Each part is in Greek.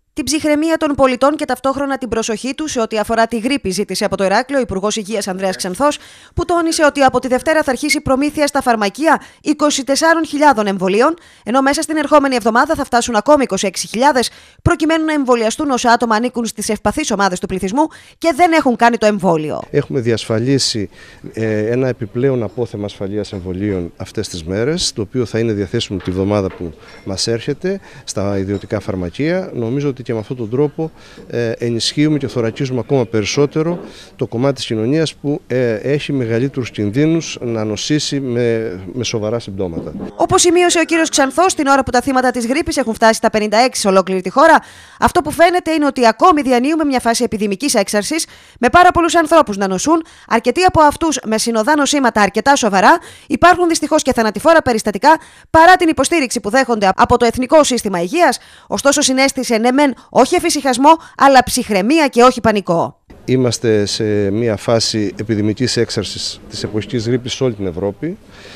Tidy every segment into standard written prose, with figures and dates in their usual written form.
Την ψυχραιμία των πολιτών και ταυτόχρονα την προσοχή του σε ό,τι αφορά τη γρίπη, ζήτησε από το Ηράκλειο ο Υπουργός Υγείας Ανδρέας Ξανθός, που τόνισε ότι από τη Δευτέρα θα αρχίσει προμήθεια στα φαρμακεία 24.000 εμβολίων, ενώ μέσα στην ερχόμενη εβδομάδα θα φτάσουν ακόμη 26.000, προκειμένου να εμβολιαστούν όσα άτομα ανήκουν στις ευπαθείς ομάδες του πληθυσμού και δεν έχουν κάνει το εμβόλιο. Έχουμε διασφαλίσει ένα επιπλέον απόθεμα ασφαλείας εμβολίων αυτές τις μέρες, το οποίο θα είναι διαθέσιμο τη βδομάδα που μας έρχεται στα ιδιωτικά φαρμακεία. Νομίζω ότι και με αυτόν τον τρόπο ενισχύουμε και θωρακίζουμε ακόμα περισσότερο το κομμάτι της κοινωνίας που έχει μεγαλύτερους κινδύνους να νοσήσει με σοβαρά συμπτώματα. Όπως σημείωσε ο κύριος Ξανθός, την ώρα που τα θύματα της γρίπης έχουν φτάσει στα 56 σε ολόκληρη τη χώρα, αυτό που φαίνεται είναι ότι ακόμη διανύουμε μια φάση επιδημικής έξαρσης, με πάρα πολλούς ανθρώπους να νοσούν, αρκετοί από αυτούς με συνοδά νοσήματα αρκετά σοβαρά, υπάρχουν δυστυχώς και θανατηφόρα περιστατικά παρά την υποστήριξη που δέχονται από το Εθνικό Σύστημα Υγείας, ωστόσο συνέστησε ναι μεν όχι εφησυχασμό, αλλά ψυχραιμία και όχι πανικό. Είμαστε σε μια φάση επιδημικής έξαρσης της εποχικής γρίπης σε όλη την Ευρώπη.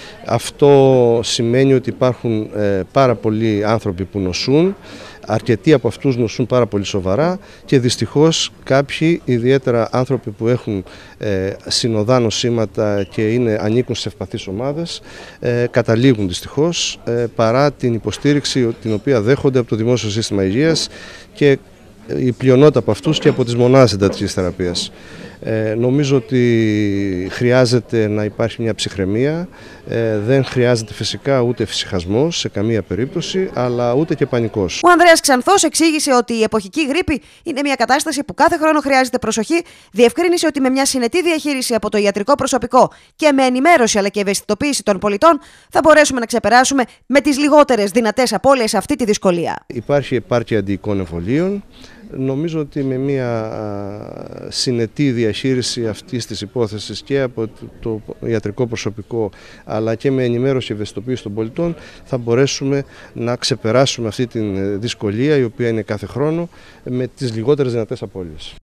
Αυτό σημαίνει ότι υπάρχουν πάρα πολλοί άνθρωποι που νοσούν, αρκετοί από αυτούς νοσούν πάρα πολύ σοβαρά και δυστυχώς κάποιοι, ιδιαίτερα άνθρωποι που έχουν συνοδά νοσήματα και ανήκουν σε ευπαθείς ομάδες, καταλήγουν δυστυχώς παρά την υποστήριξη την οποία δέχονται από το Δημόσιο Σύστημα Υγείας και η πλειονότητα από αυτούς και από τις μονάδες εντατικής θεραπείας. Νομίζω ότι χρειάζεται να υπάρχει μια ψυχραιμία, δεν χρειάζεται φυσικά ούτε εφησυχασμός σε καμία περίπτωση, αλλά ούτε και πανικός. Ο Ανδρέας Ξανθός εξήγησε ότι η εποχική γρίπη είναι μια κατάσταση που κάθε χρόνο χρειάζεται προσοχή, διευκρίνησε ότι με μια συνετή διαχείριση από το ιατρικό προσωπικό και με ενημέρωση αλλά και ευαισθητοποίηση των πολιτών θα μπορέσουμε να ξεπεράσουμε με τις λιγότερες δυνατές απώλειες αυτή τη δυσκολία. Υπάρχει επάρκεια αντιοικών εμβολίων. Νομίζω ότι με μια συνετή διαχείριση αυτής της υπόθεσης και από το ιατρικό προσωπικό αλλά και με ενημέρωση και ευαισθητοποίηση των πολιτών θα μπορέσουμε να ξεπεράσουμε αυτή τη δυσκολία η οποία είναι κάθε χρόνο με τις λιγότερες δυνατές απώλειες.